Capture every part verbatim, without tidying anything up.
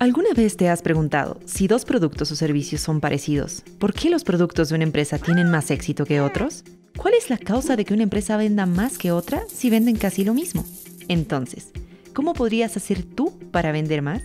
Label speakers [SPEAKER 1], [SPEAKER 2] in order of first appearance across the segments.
[SPEAKER 1] ¿Alguna vez te has preguntado si dos productos o servicios son parecidos? ¿Por qué los productos de una empresa tienen más éxito que otros? ¿Cuál es la causa de que una empresa venda más que otra si venden casi lo mismo? Entonces, ¿cómo podrías hacer tú para vender más?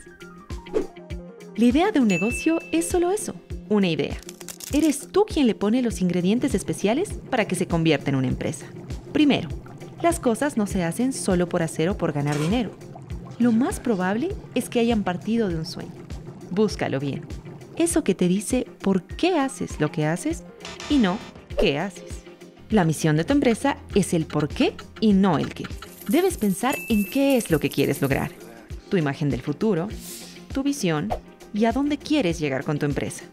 [SPEAKER 1] La idea de un negocio es solo eso, una idea. Eres tú quien le pone los ingredientes especiales para que se convierta en una empresa. Primero, las cosas no se hacen solo por hacer o por ganar dinero. Lo más probable es que hayan partido de un sueño. Búscalo bien. Eso que te dice por qué haces lo que haces y no qué haces. La misión de tu empresa es el por qué y no el qué. Debes pensar en qué es lo que quieres lograr, tu imagen del futuro, tu visión y a dónde quieres llegar con tu empresa.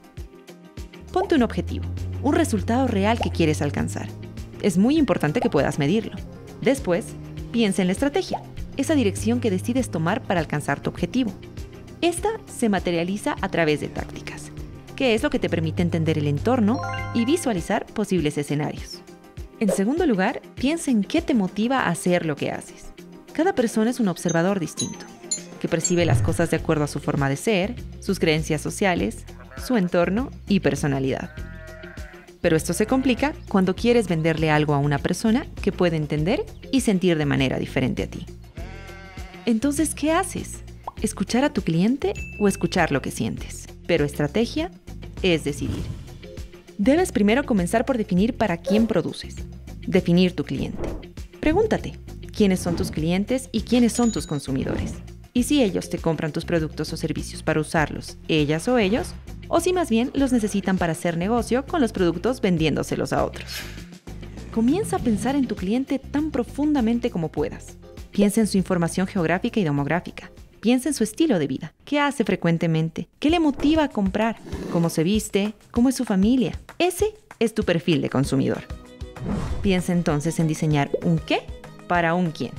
[SPEAKER 1] Ponte un objetivo, un resultado real que quieres alcanzar. Es muy importante que puedas medirlo. Después, piensa en la estrategia, esa dirección que decides tomar para alcanzar tu objetivo. Esta se materializa a través de tácticas, que es lo que te permite entender el entorno y visualizar posibles escenarios. En segundo lugar, piensa en qué te motiva a hacer lo que haces. Cada persona es un observador distinto, que percibe las cosas de acuerdo a su forma de ser, sus creencias sociales, su entorno y personalidad. Pero esto se complica cuando quieres venderle algo a una persona que puede entender y sentir de manera diferente a ti. Entonces, ¿qué haces? ¿Escuchar a tu cliente o escuchar lo que sientes? Pero estrategia es decidir. Debes primero comenzar por definir para quién produces. Definir tu cliente. Pregúntate, ¿quiénes son tus clientes y quiénes son tus consumidores? Y si ellos te compran tus productos o servicios para usarlos, ellas o ellos, o si más bien los necesitan para hacer negocio con los productos vendiéndoselos a otros. Comienza a pensar en tu cliente tan profundamente como puedas. Piensa en su información geográfica y demográfica. Piensa en su estilo de vida. ¿Qué hace frecuentemente? ¿Qué le motiva a comprar? ¿Cómo se viste? ¿Cómo es su familia? Ese es tu perfil de consumidor. Piensa entonces en diseñar un qué para un quién.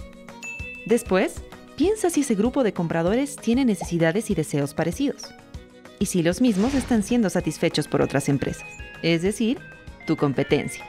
[SPEAKER 1] Después, piensa si ese grupo de compradores tiene necesidades y deseos parecidos. Y si los mismos están siendo satisfechos por otras empresas, es decir, tu competencia.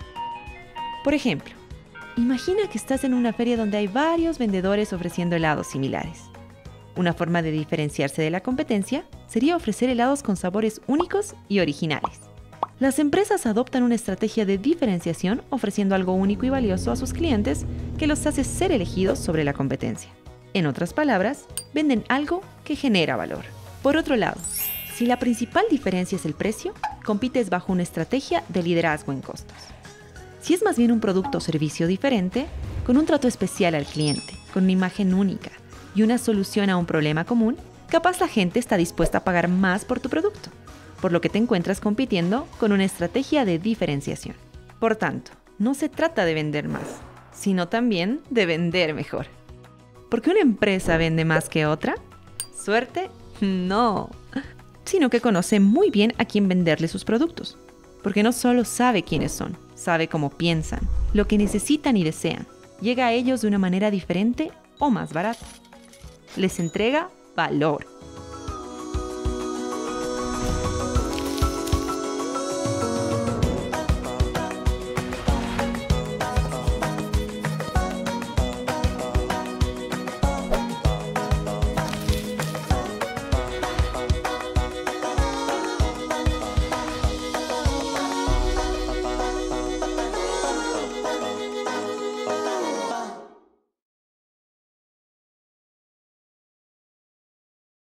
[SPEAKER 1] Por ejemplo, imagina que estás en una feria donde hay varios vendedores ofreciendo helados similares. Una forma de diferenciarse de la competencia sería ofrecer helados con sabores únicos y originales. Las empresas adoptan una estrategia de diferenciación ofreciendo algo único y valioso a sus clientes que los hace ser elegidos sobre la competencia. En otras palabras, venden algo que genera valor. Por otro lado, si la principal diferencia es el precio, compites bajo una estrategia de liderazgo en costos. Si es más bien un producto o servicio diferente, con un trato especial al cliente, con una imagen única y una solución a un problema común, capaz la gente está dispuesta a pagar más por tu producto, por lo que te encuentras compitiendo con una estrategia de diferenciación. Por tanto, no se trata de vender más, sino también de vender mejor. ¿Por qué una empresa vende más que otra? ¿Suerte? No, sino que conoce muy bien a quién venderle sus productos, porque no solo sabe quiénes son, sabe cómo piensan, lo que necesitan y desean, llega a ellos de una manera diferente o más barata. Les entrega valor.